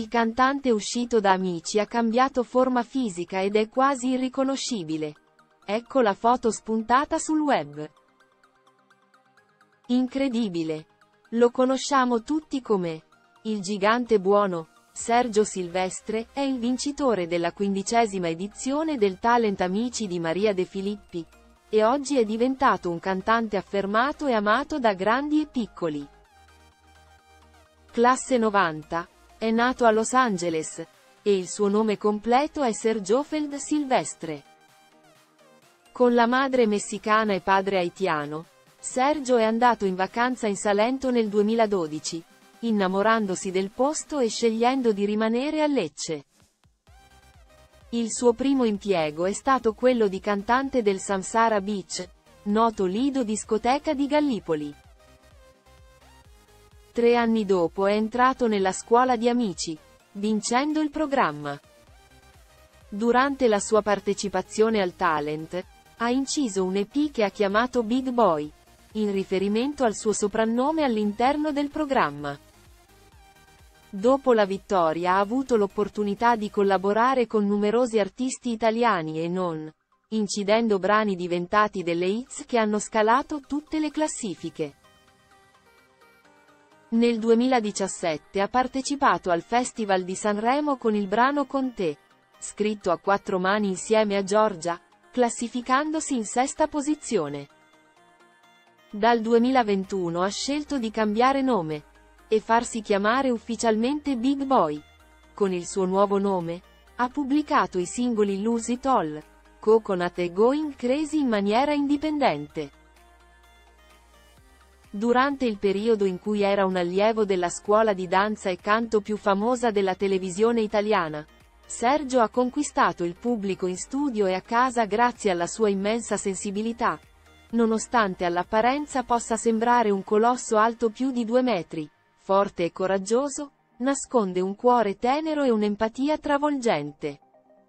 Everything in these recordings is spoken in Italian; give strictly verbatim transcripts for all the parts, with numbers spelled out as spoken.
Il cantante uscito da Amici ha cambiato forma fisica ed è quasi irriconoscibile. Ecco la foto spuntata sul web. Incredibile. Lo conosciamo tutti come il gigante buono. Sergio Silvestre è il vincitore della quindicesima edizione del Talent Amici di Maria De Filippi, e oggi è diventato un cantante affermato e amato da grandi e piccoli. Classe novanta. È nato a Los Angeles, e il suo nome completo è Sergiofeld Silvestre. Con la madre messicana e padre haitiano, Sergio è andato in vacanza in Salento nel duemiladodici, innamorandosi del posto e scegliendo di rimanere a Lecce. Il suo primo impiego è stato quello di cantante del Samsara Beach, noto lido discoteca di Gallipoli. Tre anni dopo è entrato nella scuola di Amici, vincendo il programma. Durante la sua partecipazione al talent, ha inciso un E P che ha chiamato Big Boy, in riferimento al suo soprannome all'interno del programma. Dopo la vittoria ha avuto l'opportunità di collaborare con numerosi artisti italiani e non, incidendo brani diventati delle hits che hanno scalato tutte le classifiche. Nel duemiladiciassette ha partecipato al Festival di Sanremo con il brano Con te, scritto a quattro mani insieme a Giorgia, classificandosi in sesta posizione. Dal duemilaventuno ha scelto di cambiare nome e farsi chiamare ufficialmente Big Boy. Con il suo nuovo nome, ha pubblicato i singoli Lose It All, Coconut e Going Crazy in maniera indipendente. Durante il periodo in cui era un allievo della scuola di danza e canto più famosa della televisione italiana, Sergio ha conquistato il pubblico in studio e a casa grazie alla sua immensa sensibilità. Nonostante all'apparenza possa sembrare un colosso alto più di due metri, forte e coraggioso, nasconde un cuore tenero e un'empatia travolgente.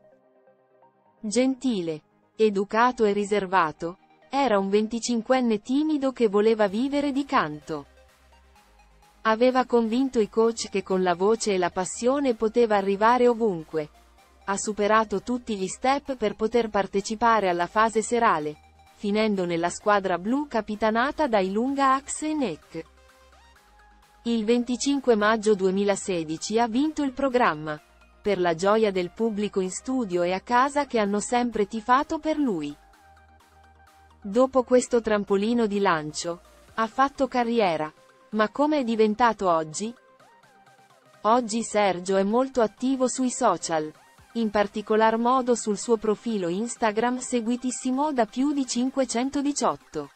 Gentile, educato e riservato, era un venticinquenne timido che voleva vivere di canto. Aveva convinto i coach che con la voce e la passione poteva arrivare ovunque. Ha superato tutti gli step per poter partecipare alla fase serale, finendo nella squadra blu capitanata da Ilunga Axe e Nek. Il venticinque maggio duemilasedici ha vinto il programma, per la gioia del pubblico in studio e a casa che hanno sempre tifato per lui. Dopo questo trampolino di lancio, ha fatto carriera. Ma come è diventato oggi? Oggi Sergio è molto attivo sui social, in particolar modo sul suo profilo Instagram seguitissimo da più di cinquecentodiciotto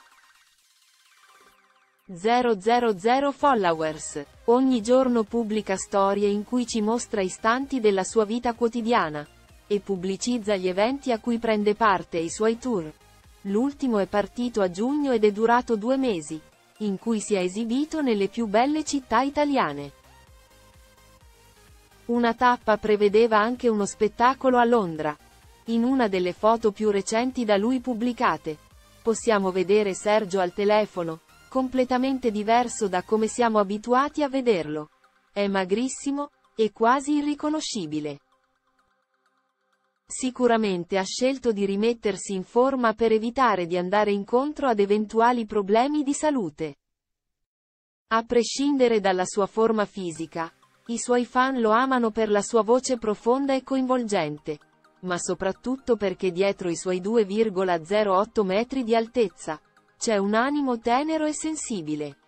mila followers. Ogni giorno pubblica storie in cui ci mostra istanti della sua vita quotidiana, e pubblicizza gli eventi a cui prende parte e i suoi tour. L'ultimo è partito a giugno ed è durato due mesi, in cui si è esibito nelle più belle città italiane. Una tappa prevedeva anche uno spettacolo a Londra. In una delle foto più recenti da lui pubblicate, possiamo vedere Sergio al telefono, completamente diverso da come siamo abituati a vederlo. È magrissimo, e quasi irriconoscibile. Sicuramente ha scelto di rimettersi in forma per evitare di andare incontro ad eventuali problemi di salute. A prescindere dalla sua forma fisica, i suoi fan lo amano per la sua voce profonda e coinvolgente, ma soprattutto perché dietro i suoi due virgola zero otto metri di altezza, c'è un animo tenero e sensibile.